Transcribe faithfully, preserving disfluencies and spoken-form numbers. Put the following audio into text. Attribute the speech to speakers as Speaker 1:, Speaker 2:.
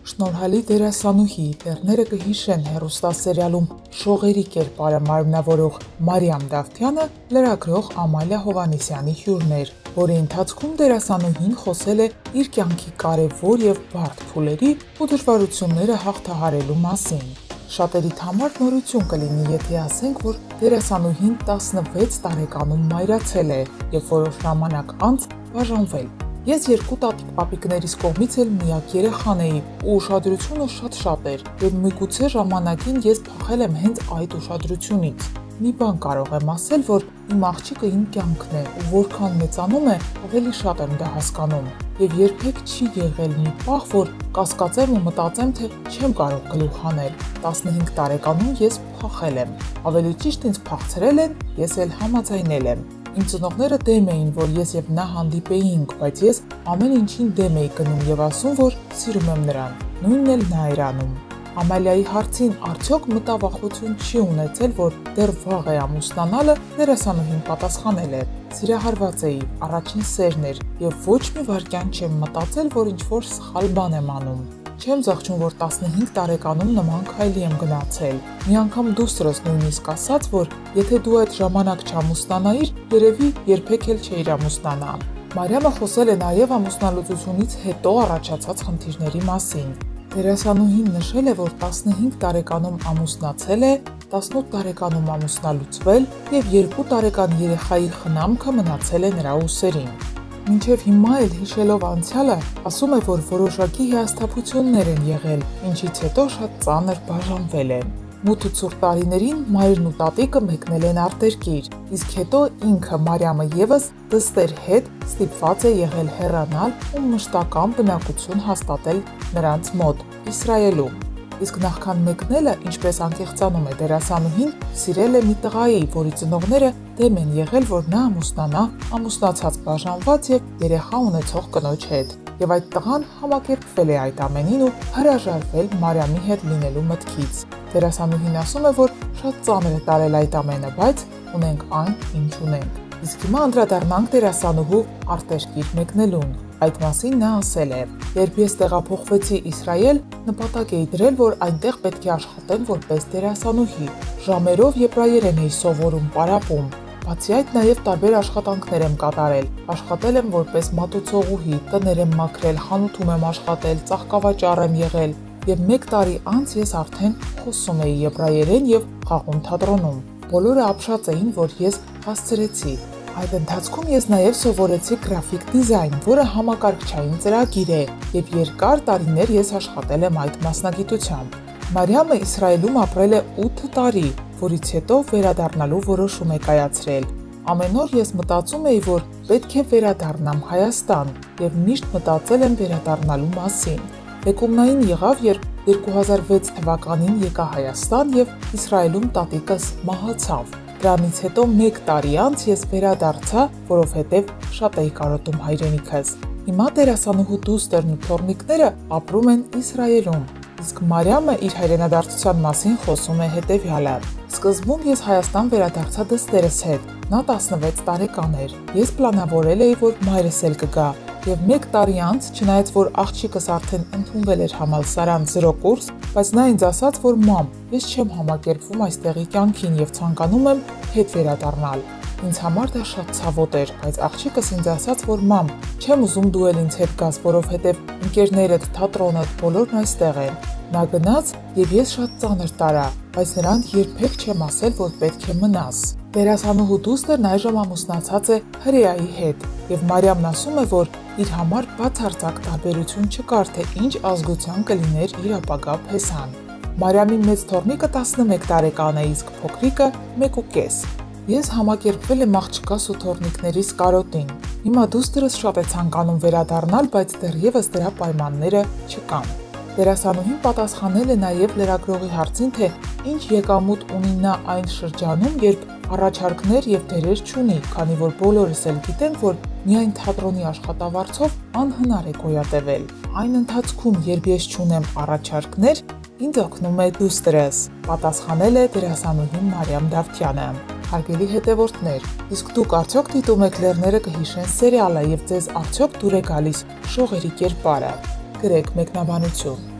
Speaker 1: Շնորհալի դերասանուհի, դեռները կհիշեն հեռուստասերիալում շողերի կերպարը մարմնավորող Մարիամ Դավթյանը լրագրող Ամալիա Հովհաննիսյանի հյուրն էր, որի ընթացքում դերասանուհին խոսել է իր կյանքի կարևոր և բարդ փուլերի ու դժվարությունները հաղթահարելու մասին։ Շատերիդ համար նորություն կլինի, եթե ասենք, որ դերասանուհին տասնվեց տարեկանում մայրացել է և որոշ ժամանակ անց բաժանվել։ Ես երկու տատիկ-պապիկներիս կողմից էլ միակ երեխան էի ու ուշադրությունը շատ-շատ էր և միգուցե ժամանակին ես փախել եմ հենց այդ ուշադրությունից։ Մի բան կարող եմ ասել, որ իմ աղջիկը իմ կյանքն է ու որքան մեծանում է, ավելի շատ եմ դա հասկանում և երբեք չի եղել մի պահ, որ կասկածեմ ու մտածեմ, թե չեմ կարող գլուխ հանել։ տասնհինգ տարեկանում ես փախել եմ։ Ավելի ճիշտ ինձ փախցրել են, ես էլ համաձայնել եմ։ Իմ ծնողները դեմ էին, որ ես և նա հանդիպեինք, բայց ես ամեն ինչին դեմ էի գնում և ասում, որ սիրում եմ նրան։ Նույնն էլ նա էր անում։ Ամալիայի հարցին արդյոք մտավախություն չի ունեցել, որ դեռ վաղ է ամուսնանալը, դերասանուհին պատասխանել է. Սիրահարված էի, առաջին սերն էր և ոչ մի վայրկյան չեմ մտածել, որ ինչ-որ սխալ բան եմ անում։ Չեմ զղջում, որ տասնհինգ տարեկանում նման քայլի եմ գնացել։ Մի անգամ դուստրս նույնիսկ ասաց, որ եթե դու այդ ժամանակ չամուսնանայիր, երևի երբեք էլ չէիր ամուսնանա։ Մարիամը խոսել է նաև ամուսնալուծությունից հետո առաջացած խնդիրների մասին։ Դերասանուհին նշել է, որ տասնհինգ տարեկանում ամուսնացել է, տասնութ տարեկանում ամուսնալուծվել և երկու տարեկան երեխայի խնամքը մնացել է նրա ուսերին։ Մինչև հիմա էլ հիշելով անցյալը, ասում է, որ որոշակի հիասթափություններ են եղել, ինչից հետո շատ ծանր բաժանվել են։ Մութ ու ցուրտ տարիներին մայրն ու տատիկը մեկնել են արտերկիր, իսկ հետո ինքը Մարիամը ևս դստեր հետ ստիպված է եղել հեռանալ ու մշտական բնակություն հաստատել նրանց մոտ, Իսրայելում։ Իսկ նախքան մեկնելը, ինչպես անկեղծանում է դերասանուհին, սիրել է մի տղայի, որի ծնողները դեմ են եղել, որ նա ամուսնանա ամուսնացած բաժանված և երեխա ունեցող կնոջ հետ։ Եվ այդ տղան համակերպվել է այդ ամենին ու հրաժարվել Մարիամի հետ լինելու մտքից։ Դերասանուհին ասում է, որ շատ ծանր է տարել այդ ամենը, բայց ունենք այն, ինչ ունենք։ Իսկ հիմա անդրադառնանք դերասանուհու արտերկիր մեկնելուն։ Այդ մասին նա ասել է. Երբ ես տեղափոխվեցի Իսրայել, նպատակ էի դրել, որ այնտեղ պետք է աշխատեմ որպես դերասանուհի։ Ժամերով եբրայերեն էի սովորում, պարապում։ Բացի այդ, նաև տարբեր աշխատանքներ եմ կատարել։ Աշխատել եմ որպես մատուցողուհի, տներ եմ մաքրել, խանութում եմ աշխատել, ծաղկավաճառ եմ եղել։ Եվ մեկ տարի անց ես արդեն խոսում էի եբրայերեն և խաղում թատրոնում։ Բոլորը ապշած էին, որ ես հասցրեցի։ Այդ ընթացքում ես նաև սովորեցի գրաֆիկ դիզայն, որը համակարգչային ծրագիր է, և երկար տարիներ ես աշխատել եմ այդ մասնագիտությամբ։ Մարիամը Իսրայելում ապրել է ութ տարի, որից հետո վերադառնալու որոշում է կայացրել։ Ամեն օր ես մտածում էի, որ պետք է վերադառնամ Հայաստան, և միշտ մտածել եմ վերադառնալու մասին։ Բեկումնային եղավ, երբ երկու հազար վեց թվականին եկա Հայաստան և Իսրայելում տատիկս մահացավ։ Դրանից հետո մեկ տարի անց ես վերադարձա, որովհետև շատ էի կարոտում հայրենիքս։ Հիմա դերասանուհու դուստրն ու թոռնիկները ապրում են Իսրայելում, իսկ Մարիամը իր հայրենադարձության մասին խոսում է հետևյալը. Սկզբում ես Հայաստան վերադարձա դստերս հետ, նա տասնվեց տարեկան էր։ Ես պլանավորել էի, որ մայրս էլ կգա, և մեկ տարի անց, չնայած որ աղջիկս արդեն ընդունվել էր համալսարան զրո կուրս, բայց նա ինձ ասաց, որ մամ, ես չեմ համակերպվում այստեղի կյանքին և ցանկանում եմ հետ վերադառնալ։ Ինձ համար դա շատ ցավոտ էր, բայց աղջիկս ինձ ասաց, որ մամ, չեմ ուզում դու էլ ինձ հետ գաս, որովհետև ընկերներդ, թատրոնդ, բոլորն այստեղ են։ Նա գնաց և ես շատ ծանր տարա, բայց նրան երբեք չեմ ասել, որ պետք է մնաս։ Դերասանուհու դուստրն այժմ ամուսնացած է հրեայի հետ, և Մարիամն ասում է, որ իր համար բացարձակ տարբերություն չկար, թե ինչ ազգության կլիներ իր ապագա փեսան։ Մարիամի մեծ թոռնիկը տասնմեկ տարեկան է, իսկ փոքրիկը մեկ ու կես։ Ես համակերպվել եմ աղջկաս ու թոռնիկներիս կարոտին։ Հիմա դուստրս շատ է ցանկանում վերադառնալ, բայց դեռևս դրա պայմանները չկան։ Դերասանուհին պատասխանել է նաև լրագրողի հարցին, թե ինչ եկամուտ ունի նա այն շրջանում, երբ առաջարկներ և դերեր չունի, քանի որ բոլորս էլ գիտեն, որ միայն թատրոնի աշխատավարձով անհնար է գոյատևել։ Այն ընթացքում, երբ ես չունեմ առաջարկներ, ինձ օգնում է դուստրս, պատասխանել է դերասանուհի Մարիամ Դավթյանը։ Հարգելի հետևորդներ, իսկ դուք արդյոք դիտում եք Լեռները կհիշեն սերիալը և ձեզ արդյոք դուր է գալիս շողերի կերպարը։ Գրեք մեկնաբանություն։